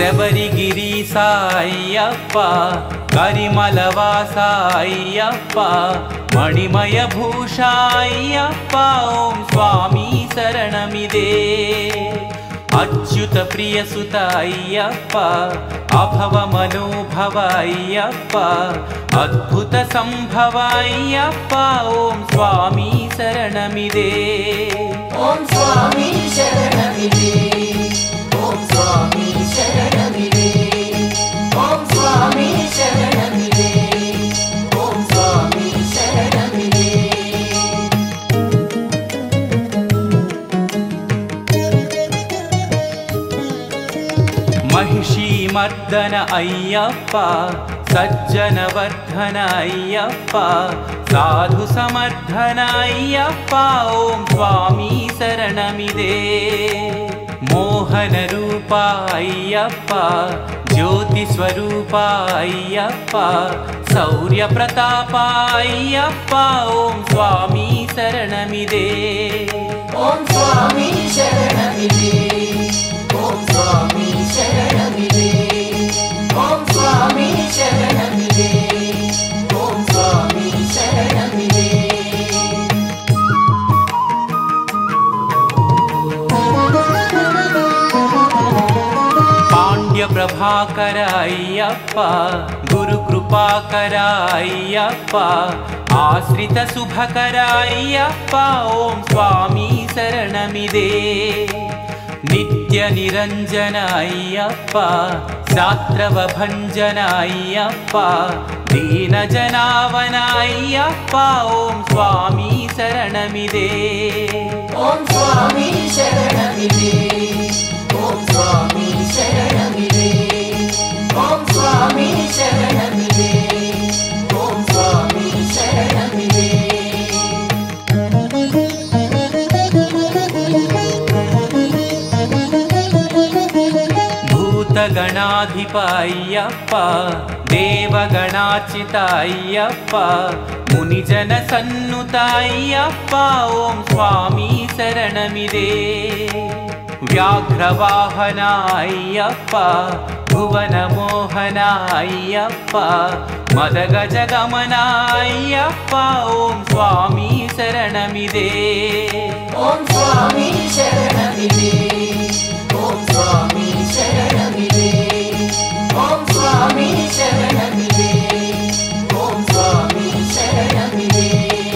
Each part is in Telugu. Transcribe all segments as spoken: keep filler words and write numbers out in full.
శబరిగిరీశ అయ్యప్ప కరిమలవాస అయ్యప్ప మణిమయ భూష అయ్యప్ప ఓం స్వామి శరణమిదే అచ్యుత ప్రియసుత అయ్యప్ప అభవ మనోభవ అయ్యప్ప అద్భుత సంభవ అయ్యప్ప ఓం స్వామి శరణమిదే ఓం స్వామి శరణమిదే ఓం స్వామి శరణమిదే ఓం స్వామి శరణమిదే ఓం స్వామి శరణమిదే महिषी मर्दन अय्यप्प सज्जन वर्धन अय्यप्प साधु समर्धन अय्यप्प ओम स्वामी शरणमिदे मोहन रूप अय्यप्प ज्योति स्वरूप अय्यप्प शौर्य प्रताप अय्यप्प ओम स्वामी शरणमिदे ओम स्वामी शरणमिदे ओम स्वामी शरणमिदे ओम स्वामी शरणमिदे ओम स्वामी शरणमिदे पांड्य प्रभाकर अय्यप्प गुरु कृपाकर अय्यप्प आश्रित शुभकर अय्यप्प ओम स्वामी शरणमिदे नित्य निरंजन अय्यप्प शास्त्रव भंजन अय्यप्प दीन जनावन अय्यप्प ओम स्वामी शरणमिदे ओम स्वामी शरणमिदे ओम स्वामी शरणमिदे ओम स्वामी शरणमिदे ओम स्वामी शरणमिदे गणाधिप अय्यप्प देवगणार्चित अय्यप्प मुनिजन सन्नुत अय्यप्प ओम स्वामी शरणमिदे व्याघ्रवाहन अय्यप्प भुवन मोहन अय्यप्प मदगजगमन अय्यप्प ओम स्वामी शरणमिदे ओम स्वामी शरणमिदे ओम स्वामी शरणमिदे ओम स्वामी शरणमिदे ओम स्वामी शरणमिदे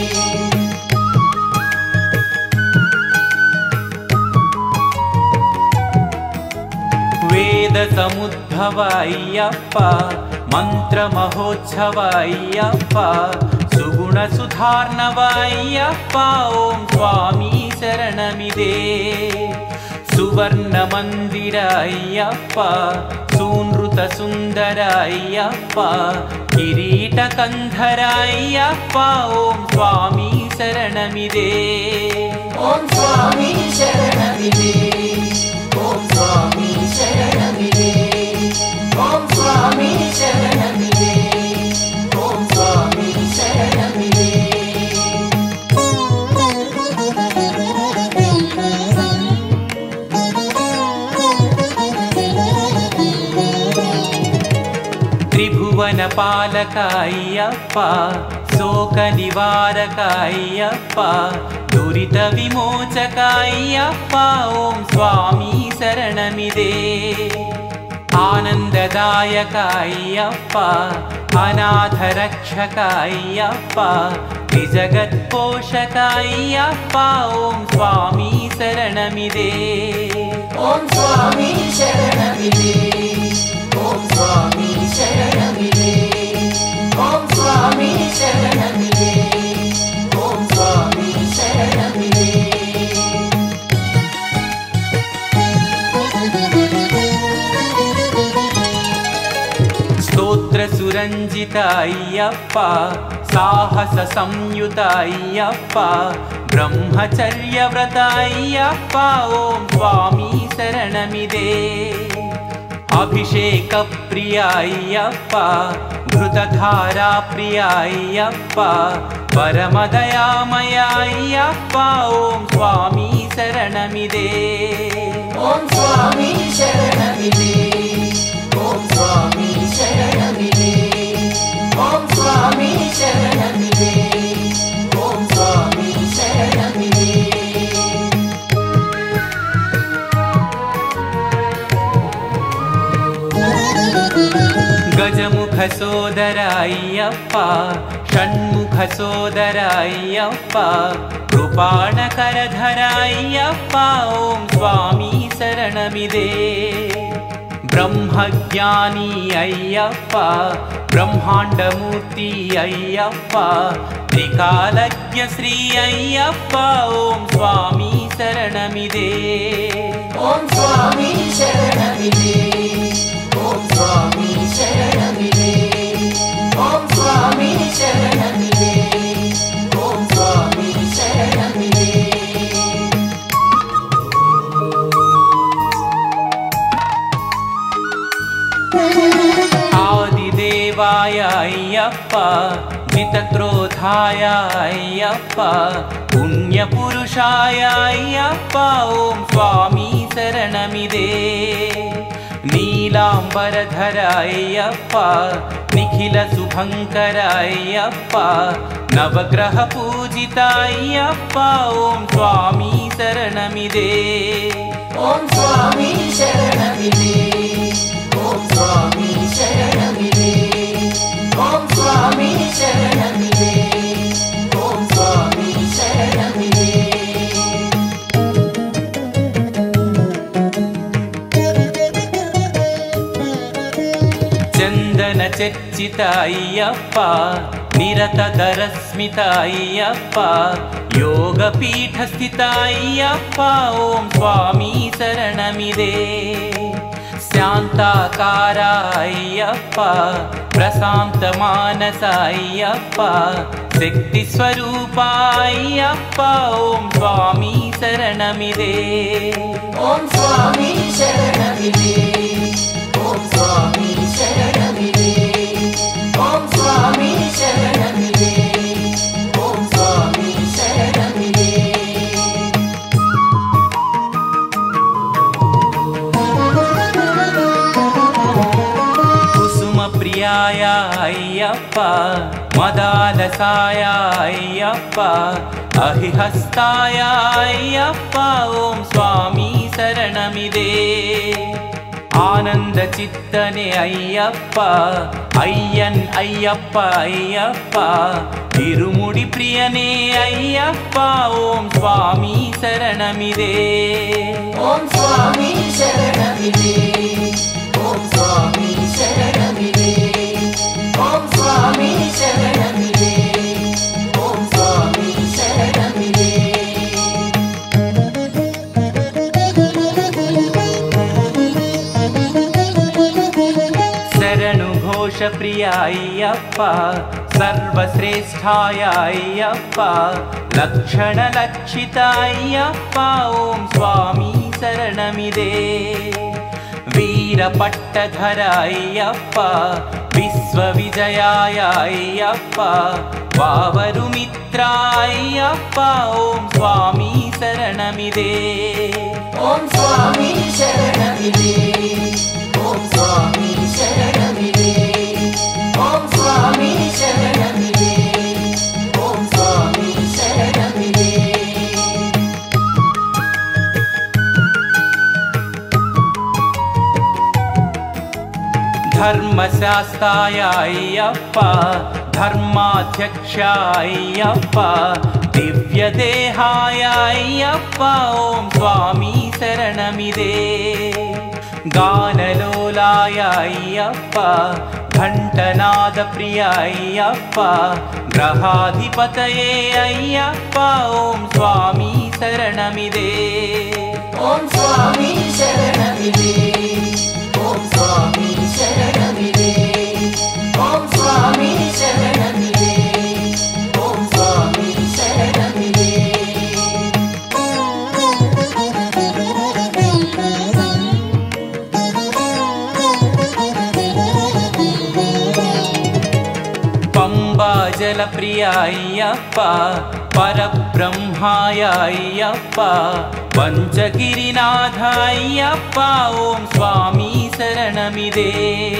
वेद समुद्भव अय्यप्प मंत्र महोत्सव अय्यप्प सुगुण सुधार्णव अय्यप्प ओम स्वामी शरणमिदे सुवर्ण मंदिर अय्यप्प सूनृत सुंदर अय्यप्प किरीट कंधर अय्यप्प ओम स्वामी शरणमिदे ओम स्वामी शरणमिदे ओम स्वामी शरणमिदे ओम स्वामी शरणमिदे ओम स्वामी शरणमिदे त्रिभुवन पालक अय्यप्प शोक निवारक अय्यप्प दुरित विमोचक अय्यप्प ओम स्वामी शरणमिदे आनंददायक अय्यप्प अनाथ रक्षक अय्यप्प जगत पोषक अय्यप्प ओम स्वामी शरणमिदे ओम स्वामी शरणमिदे ओम स्वामी शरणमिदे ओम स्वामी शरणमिदे ओम स्वामी शरणमिदे स्तोत्र सुरंजित अय्यप्प साहस संयुत अय्यप्प ब्रह्मचर्य व्रत अय्यप्प ओम स्वामी शरणमिदे अभिषेकप्रिय अय्यप्प घृतधारा प्रिय अय्यप्प परमदयामय अय्यप्प ओम स्वामी शरणमिदे ओम स्वामी शरणमिदे స్వామి శరణమిదే ఓం స్వామి శరణమిదే ఓం స్వామి శరణమిదే గజముఖ సోదర అయ్యప్ప షణ్ముఖ సోదర అయ్యప్ప కృపాణకరధర అయ్యప్ప ఓం స్వామి శరణమిదే బ్రహ్మజ్ఞాని అయ్యప్ప బ్రహ్మాండమూర్తి అయ్యప్ప త్రికాలజ్ఞ శ్రీ అయ్యప్ప ఓం స్వామి శరణమిదే ఓం స్వామి శరణమిదే ఓం స్వామి శరణమిదే ఓం స్వామి శరణమిదే ఓం స్వామి శరణమిదే ఆది దేవాయ అయ్యప్ప జితక్రోధాయ అయ్యప్ప పుణ్యపురుషాయ అయ్యప్ప ఓం స్వామి శరణమిదే నీలాంబరధర అయ్యప్ప నిఖిల శుభంకర అయ్యప్ప నవగ్రహ పూజిత అయ్యప్ప ఓం స్వామి శరణమిదే ఓం స్వామి శరణమిదే ఓం స్వామి శరణమిదే ఓం స్వామి శరణమిదే ఓం స్వామి శరణమిదే చందన చర్చిత అయ్యప్ప నిరత ధరస్మిత అయ్యప్ప యోగపీఠ స్థిత అయ్యప్ప ఓం స్వామి శరణమిదే శాంతాకార అయ్యప్ప ప్రశాంత మానస అయ్యప్ప శక్తి స్వరూప అయ్యప్ప ఓం స్వామి శరణమిదే ఓం స్వామి శరణమిదే ఓం స్వామి శరణమిదే ఓం స్వామి శరణమిదే ఓం స్వామి శరణమిదే కుసుమ ప్రియాయ అయ్యప్ప మదాలసాయ అయ్యప్ప అహిహస్తాయ అయ్యప్ప ఓం స్వామి శరణమిదే ఆనంద చిత్తనే అయ్యప్ప అయ్యన్ అయ్యప్ప అయ్యప్ప తిరుముడి ప్రియనే అయ్యప్ప ఓం స్వామి శరణమిదే ఓం స్వామి శరణమిదే ఓం స్వామి శరణమిదే ఓం స్వామి శరణమిదే ఓం స్వామి శరణమిదే శరణు ఘోష ప్రియ అయ్యప్ప సర్వశ్రేష్ఠాయ అయ్యప్ప లక్షణ లక్షిత అయ్యప్ప ఓం స్వామి శరణమిదే వీర పట్టధర అయ్యప్ప విశ్వ విజయాయ అయ్యప్ప వావరు మిత్ర అయ్యప్ప ఓం స్వామి శరణమిదే ఓం స్వామి శరణమిదే ఓం స్వామి శరణమిదే ఓం స్వామి శరణమిదే ఓం స్వామి శరణమిదే ధర్మశాస్త్రాయ అయ్యప్ప ధర్మాధ్యక్ష అయ్యప్ప దివ్యదేహాయ అయ్యప్ప ఓం స్వామి శరణమిదే గానలోలాయ అయ్యప్ప ఘంటనాద ప్రియ అయ్యప్ప గ్రహాధిపతయే అయ్యప్ప ఓం స్వామి శరణమిదే ఓం స్వామి శరణమిదే ఓం స్వామి శరణమిదే ఓం స్వామి శరణమిదే ఓం స్వామి శరణమిదే పంబా జల ప్రియ అయ్యప్ప పరబ్రహ్మాయ అయ్యప్ప పంచగిరినాథ అయ్యప్ప ఓం స్వామి శరణమిదే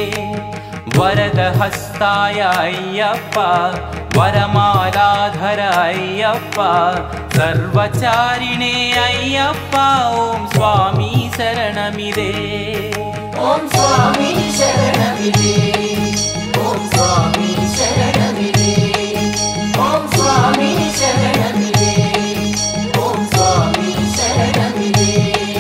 వరదహస్తాయ అయ్యప్ప వరమాలాధర అయ్యప్ప సర్వచారిణే అయ్యప్ప ఓం స్వామి శరణమిదే ఓం స్వామి శరణమిదే ఓం స్వామి శరణమిదే ఓం స్వామి శరణమిదే ఓం స్వామి శరణమిదే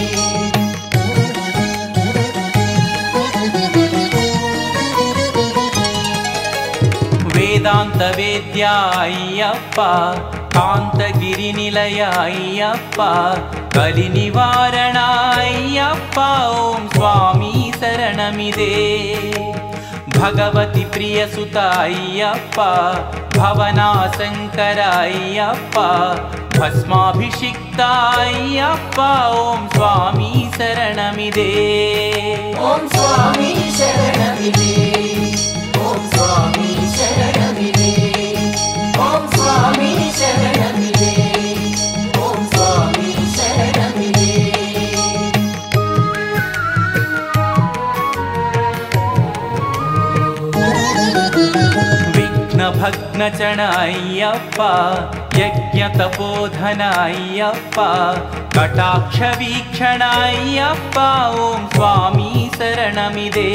వేదాంత వేద్య అయ్యప్ప కాంతగిరి నిలయ అయ్యప్ప కలి నివారణ అయ్యప్ప ఓం స్వామి శరణమిదే భగవతి ప్రియసుత అయ్యప్ప భవనాశంకర అయ్యప్ప భస్మాభిషిక్త అయ్యప్ప ఓం స్వామి శరణమిదే ఓం స్వామి శరణమిదే ఓం స్వామి శరణమిదే ఓం స్వామి శరణమిదే ఓం స్వామి శరణమిదే విఘ్నభగ్నచణ అయ్యప్ప యజ్ఞ తపోధన అయ్యప్ప కటాక్ష వీక్షణ అయ్యప్ప ఓం స్వామి శరణమిదే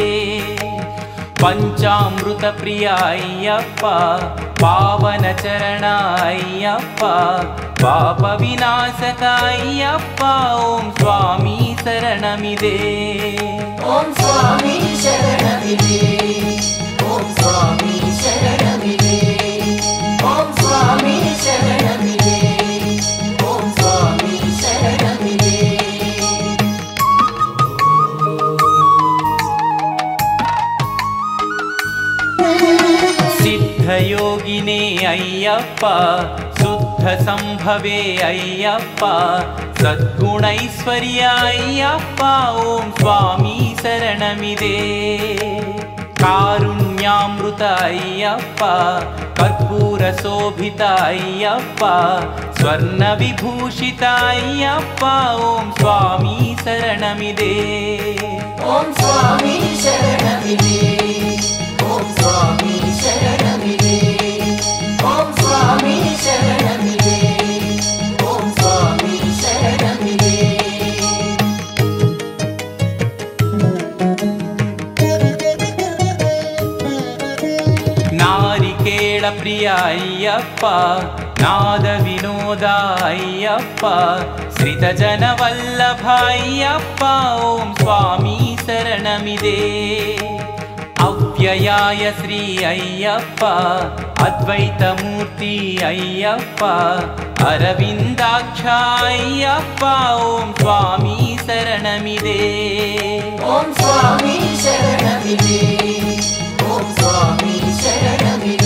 పంచామృత ప్రియ అయ్యప్ప పావన చరణ అయ్యప్ప పాప వినాశక అయ్యప్ప ఓం స్వామి శరణమిదే ఓం స్వామి శరణమిదే ఓం స్వామి శరణమిదే ఓం స్వామి శరణమిదే ఓం స్వామి శరణమిదే సిద్ధయోగినే అయ్యప్ప శుద్ధ సంభవే అయ్యప్ప సద్గుణైశ్వర్య అయ్యప్ప ఓం స్వామి శరణమిదే కారుణ్యామృత అయ్యప్ప కర్పూర శోభిత అయ్యప్ప స్వర్ణ విభూషిత అయ్యప్ప ఓం స్వామి శరణమిదే ఓం స్వామి శరణమిదే ఓం స్వామి శరణమిదే ఓం స్వామి శరణమిదే ఓం స్వామి శరణమిదే నారికేళ ప్రియ అయ్యప్ప నాద వినోద అయ్యప్ప శ్రితజన వల్లభ అయ్యప్ప ఓం స్వామి శరణమిదే అవ్యయాయ శ్రీ అయ్యప్ప అద్వైతమూర్తి అయ్యప్ప అరవిందాక్ష అయ్యప్ప ఓం స్వామి శరణమిదే ఓం స్వామి శరణమిదే ఓం స్వామి శరణమిదే